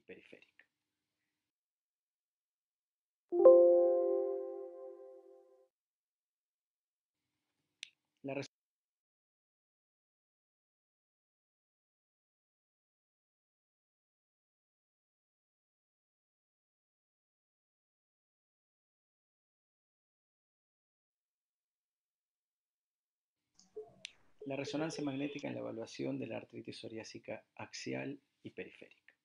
periférica. La, res la resonancia magnética en la evaluación de la artritis psoriásica axial y periférica.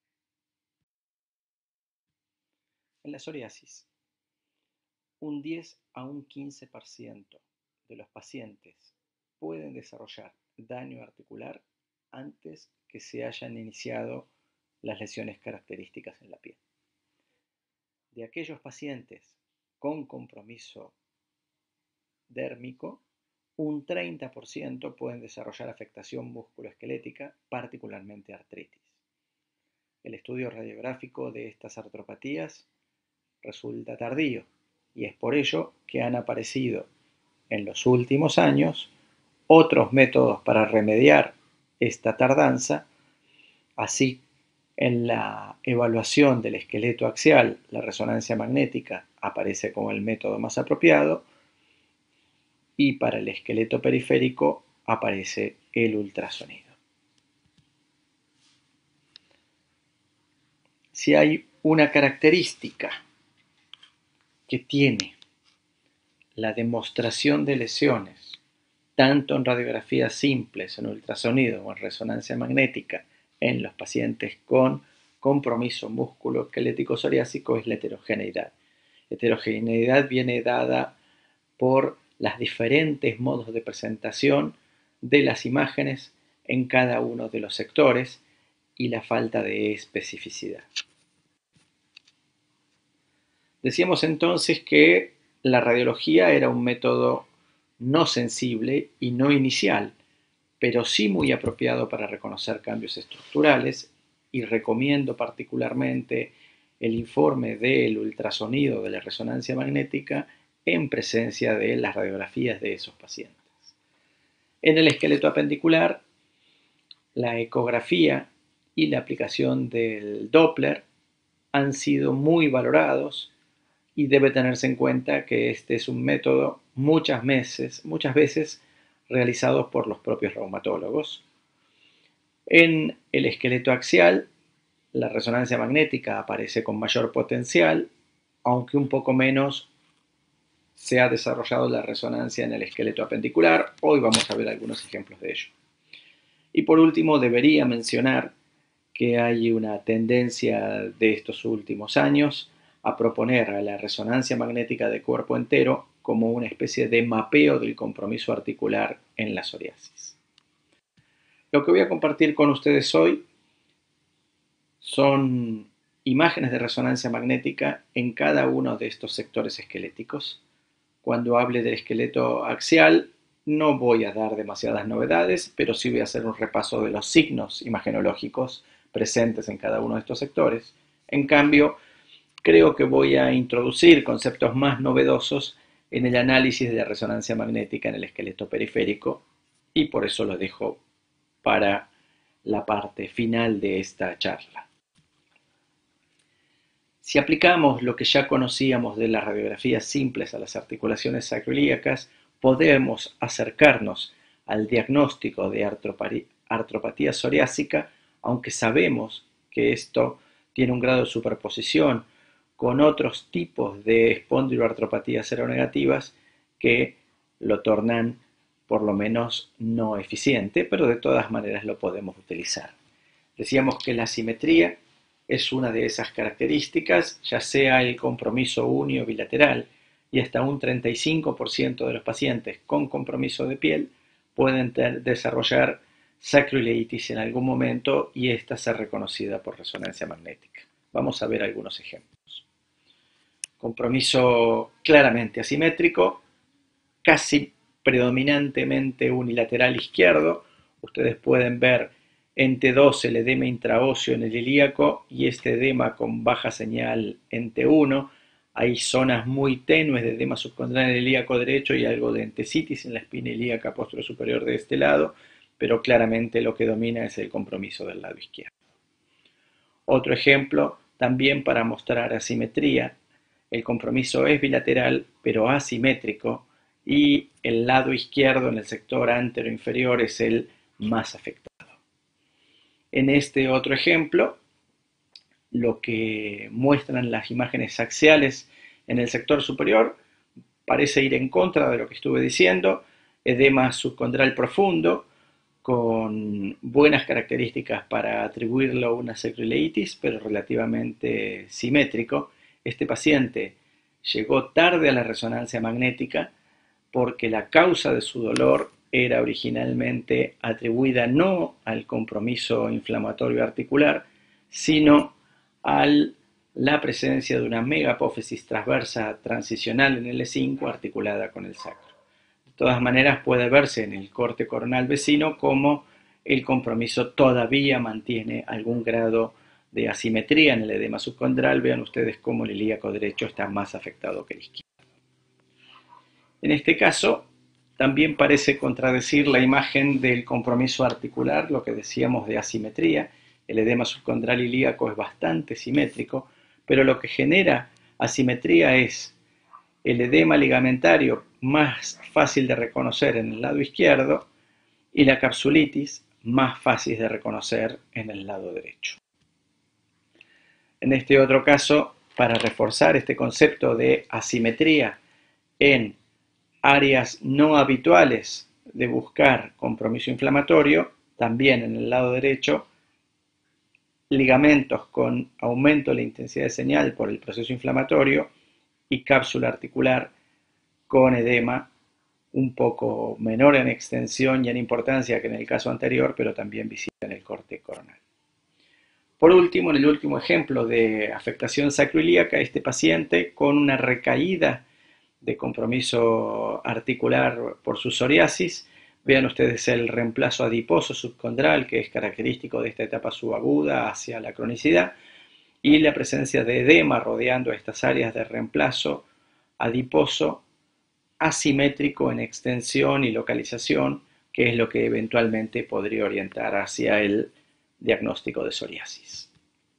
En la psoriasis, un 10 a un 15% de los pacientes pueden desarrollar daño articular antes que se hayan iniciado las lesiones características en la piel. De aquellos pacientes con compromiso dérmico, un 30% pueden desarrollar afectación musculoesquelética, particularmente artritis. El estudio radiográfico de estas artropatías resulta tardío y es por ello que han aparecido en los últimos años otros métodos para remediar esta tardanza. Así, en la evaluación del esqueleto axial, la resonancia magnética aparece como el método más apropiado y para el esqueleto periférico aparece el ultrasonido. Si hay una característica que tiene la demostración de lesiones, tanto en radiografías simples, en ultrasonido o en resonancia magnética, en los pacientes con compromiso musculoesquelético psoriásico, es la heterogeneidad. La heterogeneidad viene dada por los diferentes modos de presentación de las imágenes en cada uno de los sectores y la falta de especificidad. Decíamos entonces que la radiología era un método no sensible y no inicial, pero sí muy apropiado para reconocer cambios estructurales, y recomiendo particularmente el informe del ultrasonido de la resonancia magnética en presencia de las radiografías de esos pacientes. En el esqueleto apendicular, la ecografía y la aplicación del Doppler han sido muy valorados y debe tenerse en cuenta que este es un método muchas veces realizado por los propios reumatólogos. En el esqueleto axial, la resonancia magnética aparece con mayor potencial, aunque un poco menos se ha desarrollado la resonancia en el esqueleto apendicular. Hoy vamos a ver algunos ejemplos de ello. Y por último, debería mencionar que hay una tendencia de estos últimos años a proponer a la resonancia magnética de cuerpo entero como una especie de mapeo del compromiso articular en la psoriasis. Lo que voy a compartir con ustedes hoy son imágenes de resonancia magnética en cada uno de estos sectores esqueléticos. Cuando hable del esqueleto axial, no voy a dar demasiadas novedades, pero sí voy a hacer un repaso de los signos imagenológicos presentes en cada uno de estos sectores. En cambio, creo que voy a introducir conceptos más novedosos en el análisis de la resonancia magnética en el esqueleto periférico, y por eso lo dejo para la parte final de esta charla. Si aplicamos lo que ya conocíamos de las radiografías simples a las articulaciones sacroiliacas, podemos acercarnos al diagnóstico de artropatía psoriásica, aunque sabemos que esto tiene un grado de superposición con otros tipos de espondiloartropatías seronegativas que lo tornan por lo menos no eficiente, pero de todas maneras lo podemos utilizar. Decíamos que la simetría es una de esas características, ya sea el compromiso uni o bilateral, y hasta un 35% de los pacientes con compromiso de piel pueden desarrollar sacroileitis en algún momento, y esta ser reconocida por resonancia magnética. Vamos a ver algunos ejemplos. Compromiso claramente asimétrico, casi predominantemente unilateral izquierdo. Ustedes pueden ver en T2 el edema intraóseo en el ilíaco y este edema con baja señal en T1. Hay zonas muy tenues de edema subcondral en el ilíaco derecho y algo de entesitis en la espina ilíaca posterior superior de este lado, pero claramente lo que domina es el compromiso del lado izquierdo. Otro ejemplo, también para mostrar asimetría, el compromiso es bilateral pero asimétrico y el lado izquierdo en el sector anteroinferior es el más afectado. En este otro ejemplo, lo que muestran las imágenes axiales en el sector superior parece ir en contra de lo que estuve diciendo, edema subcondral profundo, con buenas características para atribuirlo a una sacroileitis, pero relativamente simétrico. Este paciente llegó tarde a la resonancia magnética porque la causa de su dolor era originalmente atribuida no al compromiso inflamatorio articular, sino a la presencia de una megapófisis transversa transicional en el E5 articulada con el sacro. De todas maneras, puede verse en el corte coronal vecino como el compromiso todavía mantiene algún grado de asimetría en el edema subcondral. Vean ustedes cómo el ilíaco derecho está más afectado que el izquierdo. En este caso, también parece contradecir la imagen del compromiso articular, lo que decíamos de asimetría. El edema subcondral ilíaco es bastante simétrico, pero lo que genera asimetría es el edema ligamentario más fácil de reconocer en el lado izquierdo y la capsulitis más fácil de reconocer en el lado derecho. En este otro caso, para reforzar este concepto de asimetría en áreas no habituales de buscar compromiso inflamatorio, también en el lado derecho, ligamentos con aumento de la intensidad de señal por el proceso inflamatorio y cápsula articular con edema un poco menor en extensión y en importancia que en el caso anterior, pero también visible en el corte coronal. Por último, en el último ejemplo de afectación sacroilíaca, este paciente con una recaída de compromiso articular por su psoriasis. Vean ustedes el reemplazo adiposo subcondral, que es característico de esta etapa subaguda hacia la cronicidad, y la presencia de edema rodeando estas áreas de reemplazo adiposo asimétrico en extensión y localización, que es lo que eventualmente podría orientar hacia el diagnóstico de psoriasis.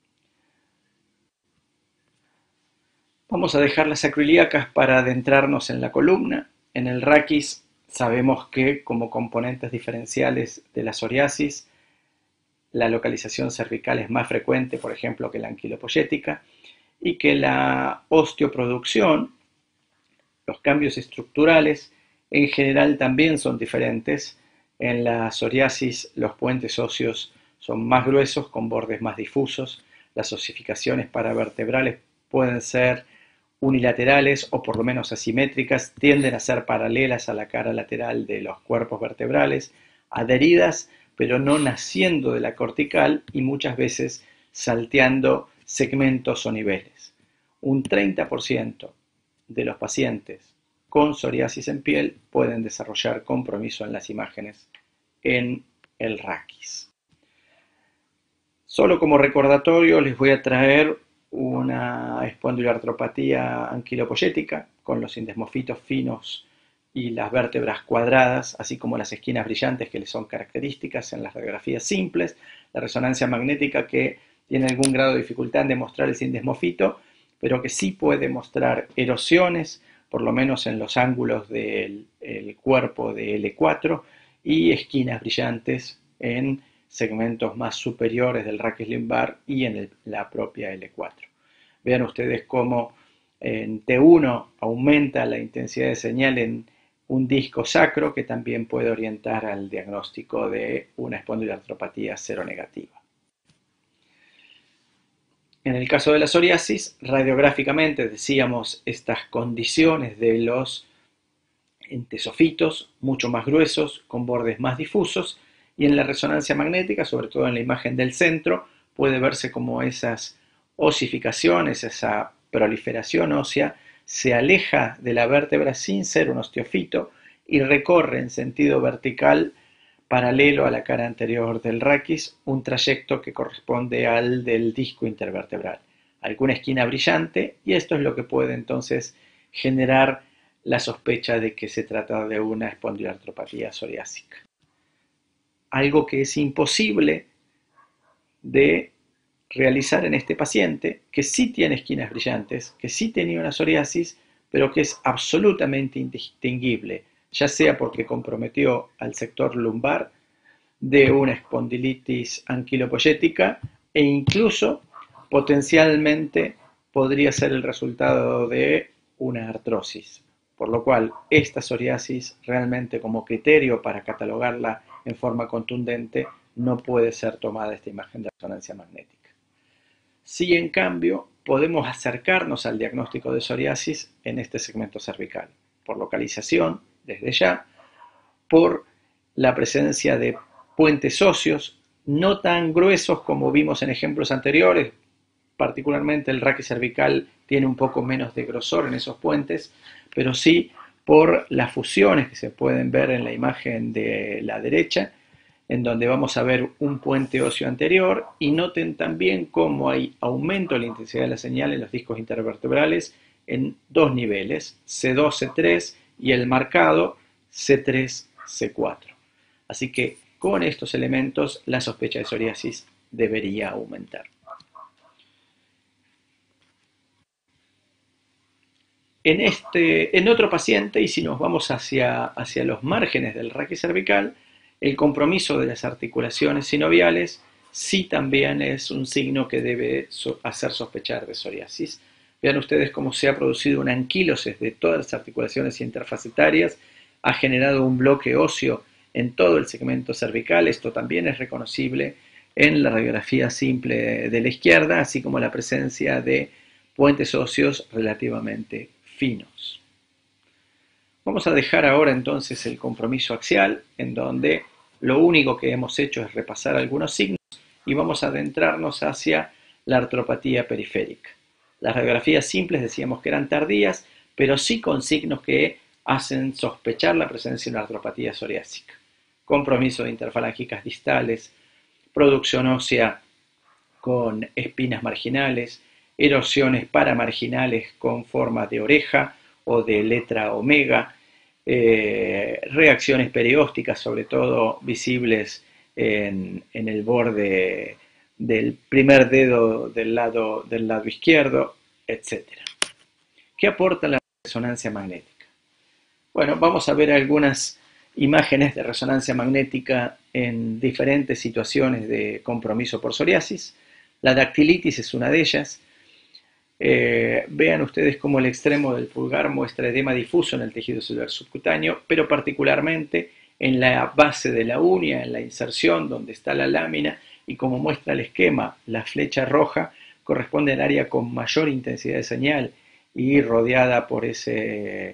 Vamos a dejar las sacroiliacas para adentrarnos en la columna. En el raquis sabemos que como componentes diferenciales de la psoriasis, la localización cervical es más frecuente, por ejemplo, que la anquilopoyética, y que la osteoproducción, los cambios estructurales, en general también son diferentes. En la psoriasis los puentes óseos son más gruesos, con bordes más difusos. Las osificaciones paravertebrales pueden ser unilaterales o por lo menos asimétricas, tienden a ser paralelas a la cara lateral de los cuerpos vertebrales, adheridas pero no naciendo de la cortical y muchas veces salteando segmentos o niveles. Un 30% de los pacientes con psoriasis en piel pueden desarrollar compromiso en las imágenes en el raquis. Solo como recordatorio les voy a traer una espondiloartropatía anquilopoyética con los indesmofitos finos y las vértebras cuadradas, así como las esquinas brillantes que les son características en las radiografías simples, la resonancia magnética que tiene algún grado de dificultad en demostrar el sindesmofito, pero que sí puede mostrar erosiones, por lo menos en los ángulos del cuerpo de L4, y esquinas brillantes en segmentos más superiores del raquis lumbar y en la propia L4. Vean ustedes cómo en T1 aumenta la intensidad de señal en un disco sacro que también puede orientar al diagnóstico de una espondiloartropatía seronegativa. En el caso de la psoriasis, radiográficamente decíamos estas condiciones de los entesofitos mucho más gruesos, con bordes más difusos, y en la resonancia magnética, sobre todo en la imagen del centro, puede verse como esas osificaciones, esa proliferación ósea, se aleja de la vértebra sin ser un osteofito y recorre en sentido vertical paralelo a la cara anterior del raquis, un trayecto que corresponde al del disco intervertebral. Alguna esquina brillante, y esto es lo que puede entonces generar la sospecha de que se trata de una espondiloartropatía psoriásica. Algo que es imposible de realizar en este paciente que sí tiene esquinas brillantes, que sí tenía una psoriasis, pero que es absolutamente indistinguible, ya sea porque comprometió al sector lumbar de una espondilitis anquilopoyética e incluso potencialmente podría ser el resultado de una artrosis. Por lo cual, esta psoriasis realmente como criterio para catalogarla en forma contundente no puede ser tomada esta imagen de resonancia magnética. Sí, en cambio, podemos acercarnos al diagnóstico de psoriasis en este segmento cervical, por localización, desde ya, por la presencia de puentes óseos, no tan gruesos como vimos en ejemplos anteriores, particularmente el raquis cervical tiene un poco menos de grosor en esos puentes, pero sí por las fusiones que se pueden ver en la imagen de la derecha, en donde vamos a ver un puente óseo anterior, y noten también cómo hay aumento de la intensidad de la señal en los discos intervertebrales en dos niveles, C2, C3 y el marcado C3, C4. Así que con estos elementos la sospecha de psoriasis debería aumentar. En otro paciente, y si nos vamos hacia los márgenes del raquis cervical, el compromiso de las articulaciones sinoviales sí también es un signo que debe hacer sospechar de psoriasis. Vean ustedes cómo se ha producido una anquilosis de todas las articulaciones interfacetarias, ha generado un bloque óseo en todo el segmento cervical. Esto también es reconocible en la radiografía simple de la izquierda, así como la presencia de puentes óseos relativamente finos. Vamos a dejar ahora entonces el compromiso axial, en donde lo único que hemos hecho es repasar algunos signos, y vamos a adentrarnos hacia la artropatía periférica. Las radiografías simples decíamos que eran tardías, pero sí con signos que hacen sospechar la presencia de una artropatía psoriásica. Compromiso de interfalángicas distales, producción ósea con espinas marginales, erosiones paramarginales con forma de oreja o de letra omega, reacciones periósticas, sobre todo visibles en el borde del primer dedo del lado izquierdo, etc. ¿Qué aporta la resonancia magnética? Bueno, vamos a ver algunas imágenes de resonancia magnética en diferentes situaciones de compromiso por psoriasis. La dactilitis es una de ellas. Vean ustedes cómo el extremo del pulgar muestra edema difuso en el tejido celular subcutáneo, pero particularmente en la base de la uña, en la inserción donde está la lámina, y como muestra el esquema, la flecha roja corresponde al área con mayor intensidad de señal y rodeada por ese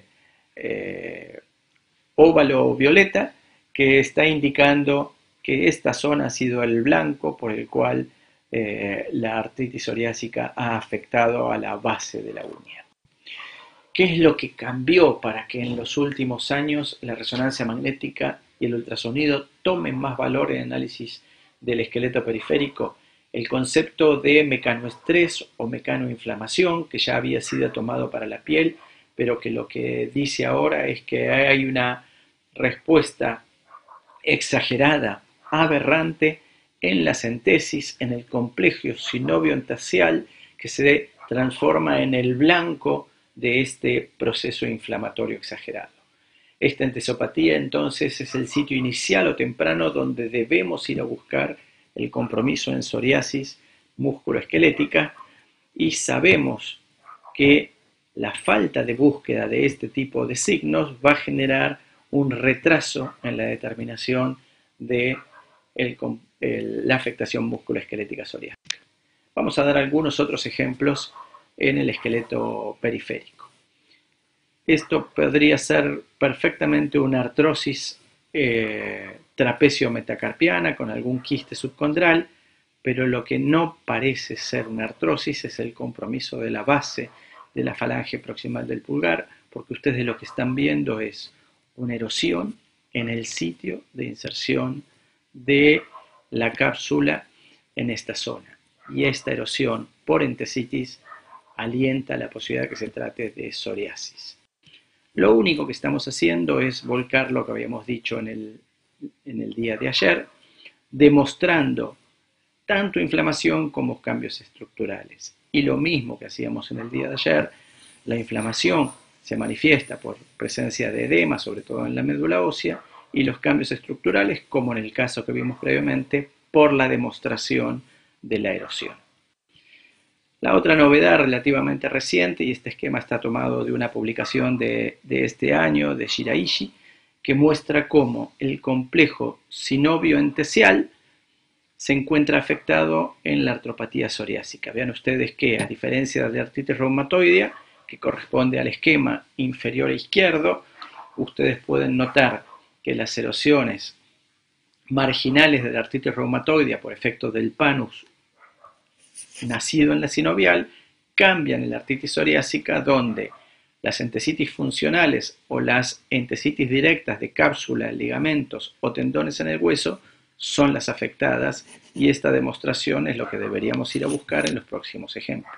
óvalo violeta que está indicando que esta zona ha sido el blanco por el cual la artritis psoriásica ha afectado a la base de la uña. ¿Qué es lo que cambió para que en los últimos años la resonancia magnética y el ultrasonido tomen más valor en el análisis del esqueleto periférico? El concepto de mecanoestrés o mecanoinflamación, que ya había sido tomado para la piel, pero que lo que dice ahora es que hay una respuesta exagerada, aberrante, en la centesis, en el complejo sinovio entacial, que se transforma en el blanco de este proceso inflamatorio exagerado. Esta entesopatía entonces es el sitio inicial o temprano donde debemos ir a buscar el compromiso en psoriasis musculoesquelética, y sabemos que la falta de búsqueda de este tipo de signos va a generar un retraso en la determinación de la afectación musculoesquelética psoriásica. Vamos a dar algunos otros ejemplos en el esqueleto periférico. Esto podría ser perfectamente una artrosis trapecio-metacarpiana con algún quiste subcondral, pero lo que no parece ser una artrosis es el compromiso de la base de la falange proximal del pulgar, porque ustedes lo que están viendo es una erosión en el sitio de inserción de la cápsula en esta zona. Y esta erosión por entesitis alienta la posibilidad de que se trate de psoriasis. Lo único que estamos haciendo es volcar lo que habíamos dicho en el día de ayer, demostrando tanto inflamación como cambios estructurales. Y lo mismo que hacíamos en el día de ayer, la inflamación se manifiesta por presencia de edema, sobre todo en la médula ósea, y los cambios estructurales, como en el caso que vimos previamente, por la demostración de la erosión. La otra novedad relativamente reciente, y este esquema está tomado de una publicación de este año de Shiraishi, que muestra cómo el complejo sinovio-entesial se encuentra afectado en la artropatía psoriásica. Vean ustedes que, a diferencia de la artritis reumatoidea, que corresponde al esquema inferior izquierdo, ustedes pueden notar que las erosiones marginales de la artritis reumatoidea por efecto del panus nacido en la sinovial cambian en la artritis psoriásica, donde las entesitis funcionales o las entesitis directas de cápsula, ligamentos o tendones en el hueso son las afectadas, y esta demostración es lo que deberíamos ir a buscar en los próximos ejemplos.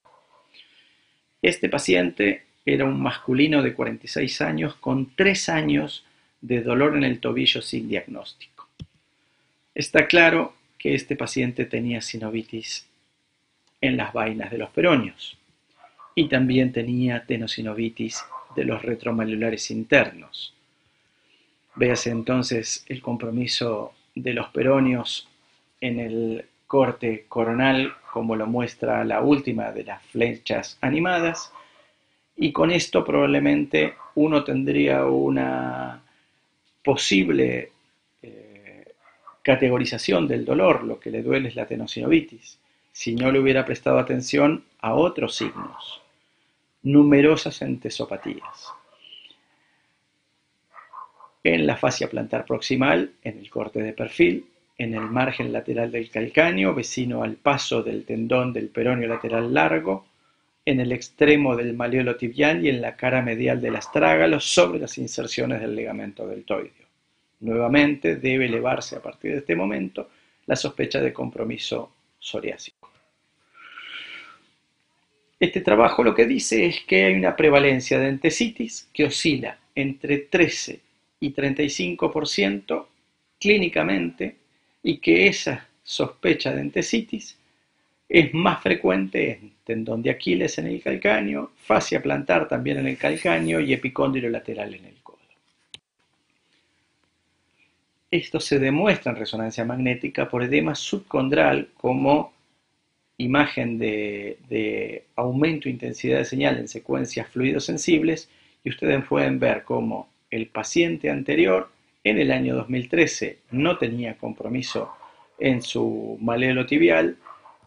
Este paciente era un masculino de 46 años con 3 años de dolor en el tobillo sin diagnóstico. Está claro que este paciente tenía sinovitis en las vainas de los peroneos y también tenía tenosinovitis de los retromalulares internos. Véase entonces el compromiso de los peroneos en el corte coronal, como lo muestra la última de las flechas animadas, y con esto probablemente uno tendría una posible categorización del dolor. Lo que le duele es la tenosinovitis, si no le hubiera prestado atención a otros signos, numerosas entesopatías. En la fascia plantar proximal, en el corte de perfil, en el margen lateral del calcáneo, vecino al paso del tendón del peroneo lateral largo, en el extremo del maleolo tibial y en la cara medial del astrágalo, sobre las inserciones del ligamento deltoideo. Nuevamente debe elevarse a partir de este momento la sospecha de compromiso psoriásico. Este trabajo lo que dice es que hay una prevalencia de entesitis que oscila entre 13 y 35% clínicamente, y que esa sospecha de entesitis es más frecuente en tendón de Aquiles en el calcáneo, fascia plantar también en el calcáneo y epicóndilo lateral en el codo. Esto se demuestra en resonancia magnética por edema subcondral como imagen de aumento de intensidad de señal en secuencias fluidosensibles, y ustedes pueden ver cómo el paciente anterior en el año 2013 no tenía compromiso en su maleolo tibial,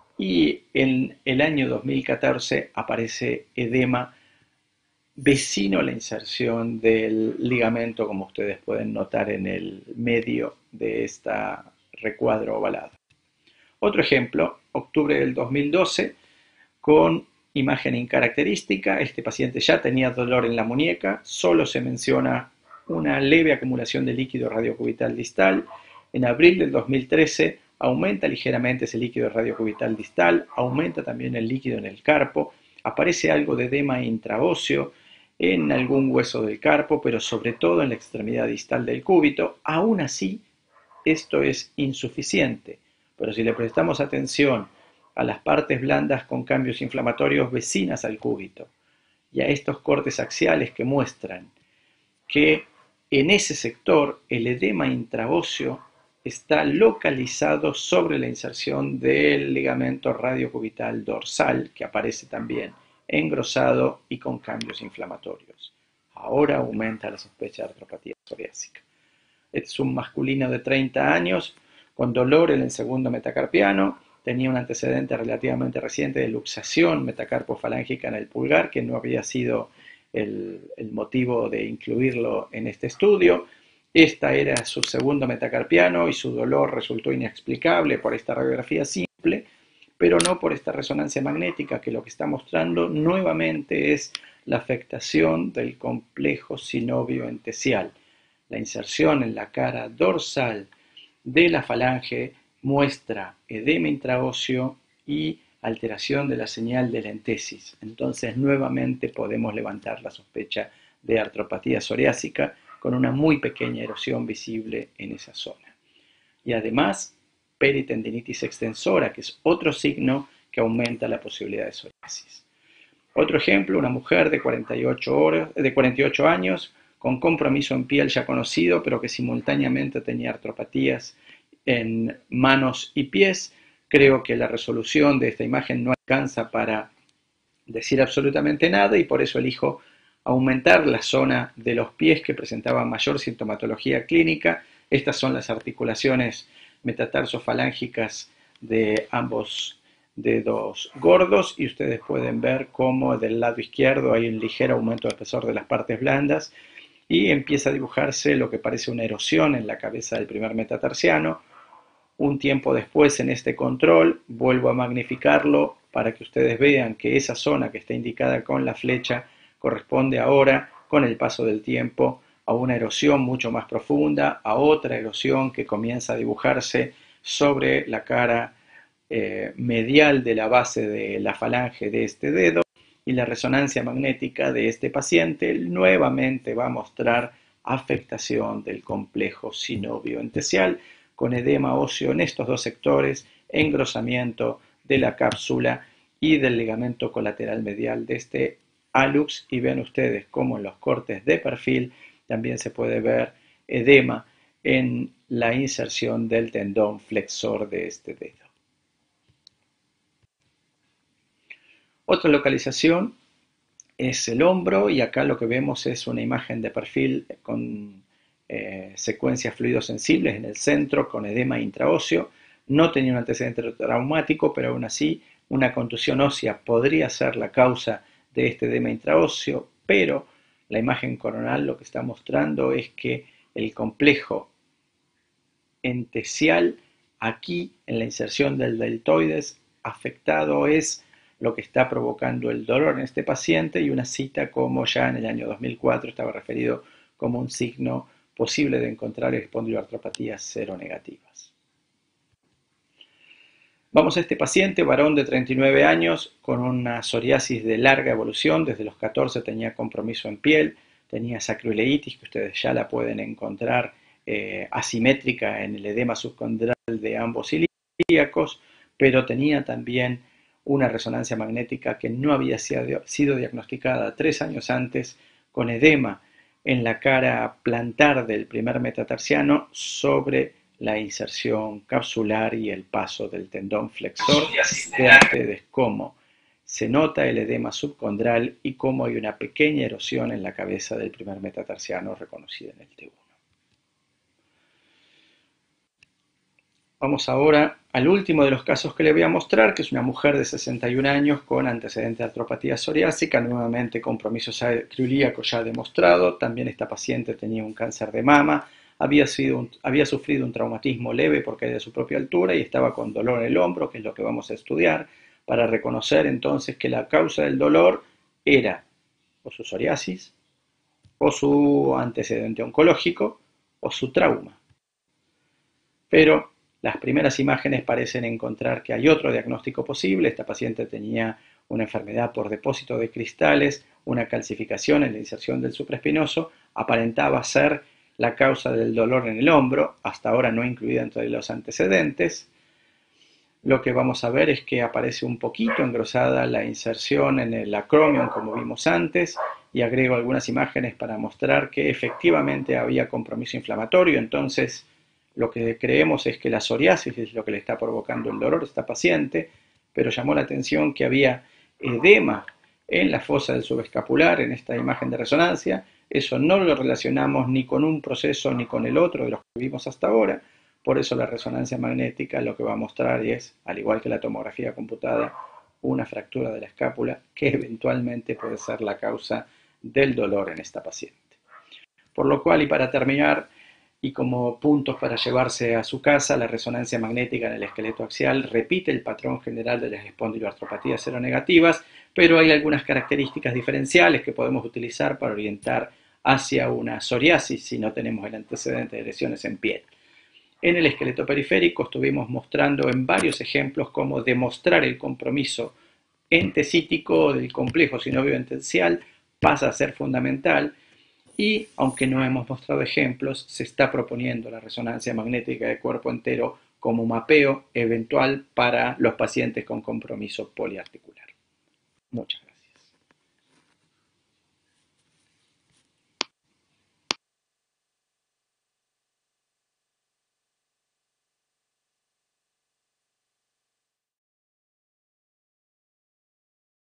y en el año 2014 aparece edema vecino a la inserción del ligamento, como ustedes pueden notar en el medio de este recuadro ovalado. Otro ejemplo, octubre del 2012, con imagen incaracterística. Este paciente ya tenía dolor en la muñeca, solo se menciona una leve acumulación de líquido radiocubital distal. En abril del 2013 aumenta ligeramente ese líquido radiocubital distal, aumenta también el líquido en el carpo, aparece algo de edema intraóseo en algún hueso del carpo, pero sobre todo en la extremidad distal del cúbito. Aún así, esto es insuficiente, pero si le prestamos atención a las partes blandas con cambios inflamatorios vecinas al cúbito y a estos cortes axiales que muestran que en ese sector el edema intraóseo está localizado sobre la inserción del ligamento radiocubital dorsal, que aparece también engrosado y con cambios inflamatorios. Ahora aumenta la sospecha de artropatía psoriásica. Este es un masculino de 30 años con dolor en el segundo metacarpiano. Tenía un antecedente relativamente reciente de luxación metacarpofalángica en el pulgar, que no había sido el motivo de incluirlo en este estudio. Esta era su segundo metacarpiano y su dolor resultó inexplicable por esta radiografía simple, pero no por esta resonancia magnética, que lo que está mostrando nuevamente es la afectación del complejo sinovio-entesial. La inserción en la cara dorsal de la falange muestra edema intraóseo y alteración de la señal de la entesis. Entonces, nuevamente podemos levantar la sospecha de artropatía psoriásica con una muy pequeña erosión visible en esa zona. Y además, peritendinitis extensora, que es otro signo que aumenta la posibilidad de psoriasis. Otro ejemplo, una mujer de 48 años con compromiso en piel ya conocido, pero que simultáneamente tenía artropatías en manos y pies. Creo que la resolución de esta imagen no alcanza para decir absolutamente nada y por eso elijo aumentar la zona de los pies que presentaba mayor sintomatología clínica. Estas son las articulaciones metatarsofalángicas de ambos dedos gordos y ustedes pueden ver cómo del lado izquierdo hay un ligero aumento de espesor de las partes blandas y empieza a dibujarse lo que parece una erosión en la cabeza del primer metatarsiano. Un tiempo después en este control vuelvo a magnificarlo para que ustedes vean que esa zona que está indicada con la flecha corresponde ahora, con el paso del tiempo, a una erosión mucho más profunda, a otra erosión que comienza a dibujarse sobre la cara medial de la base de la falange de este dedo, y la resonancia magnética de este paciente nuevamente va a mostrar afectación del complejo sinovio-entesial, con edema óseo en estos dos sectores, engrosamiento de la cápsula y del ligamento colateral medial de este hallux, y ven ustedes cómo en los cortes de perfil también se puede ver edema en la inserción del tendón flexor de este dedo. Otra localización es el hombro y acá lo que vemos es una imagen de perfil con secuencias fluidos sensibles en el centro con edema intraóseo. No tenía un antecedente traumático, pero aún así una contusión ósea podría ser la causa de este edema intraóseo, pero la imagen coronal lo que está mostrando es que el complejo entesial aquí en la inserción del deltoides afectado es lo que está provocando el dolor en este paciente, y una cita como ya en el año 2004 estaba referido como un signo posible de encontrar espondiloartropatías seronegativas. Vamos a este paciente, varón de 39 años, con una psoriasis de larga evolución. Desde los 14 tenía compromiso en piel, tenía sacroileitis, que ustedes ya la pueden encontrar asimétrica en el edema subcondral de ambos ilíacos, pero tenía también una resonancia magnética que no había sido diagnosticada 3 años antes, con edema en la cara plantar del primer metatarsiano sobre la inserción capsular y el paso del tendón flexor. Vean ustedes cómo se nota el edema subcondral y cómo hay una pequeña erosión en la cabeza del primer metatarsiano reconocida en el T1. Vamos ahora al último de los casos que le voy a mostrar, que es una mujer de 61 años con antecedente de artropatía psoriásica, nuevamente compromiso sacroiliaco ya demostrado. También esta paciente tenía un cáncer de mama, había sufrido un traumatismo leve por caída de su propia altura y estaba con dolor en el hombro, que es lo que vamos a estudiar, para reconocer entonces que la causa del dolor era o su psoriasis, o su antecedente oncológico, o su trauma. Pero las primeras imágenes parecen encontrar que hay otro diagnóstico posible. Esta paciente tenía una enfermedad por depósito de cristales, una calcificación en la inserción del supraespinoso, aparentaba ser la causa del dolor en el hombro, hasta ahora no incluida entre los antecedentes. Lo que vamos a ver es que aparece un poquito engrosada la inserción en el acromion, como vimos antes, y agrego algunas imágenes para mostrar que efectivamente había compromiso inflamatorio. Entonces, lo que creemos es que la psoriasis es lo que le está provocando el dolor a esta paciente, pero llamó la atención que había edema en la fosa del subescapular en esta imagen de resonancia. Eso no lo relacionamos ni con un proceso ni con el otro de los que vimos hasta ahora. Por eso la resonancia magnética lo que va a mostrar es, al igual que la tomografía computada, una fractura de la escápula que eventualmente puede ser la causa del dolor en esta paciente. Por lo cual, y para terminar, y como puntos para llevarse a su casa, la resonancia magnética en el esqueleto axial repite el patrón general de las espondiloartropatías seronegativas, pero hay algunas características diferenciales que podemos utilizar para orientar hacia una psoriasis si no tenemos el antecedente de lesiones en piel. En el esqueleto periférico estuvimos mostrando en varios ejemplos cómo demostrar el compromiso entesítico del complejo sinovio-entesial pasa a ser fundamental, y aunque no hemos mostrado ejemplos, se está proponiendo la resonancia magnética de cuerpo entero como mapeo eventual para los pacientes con compromiso poliarticular. Muchas gracias.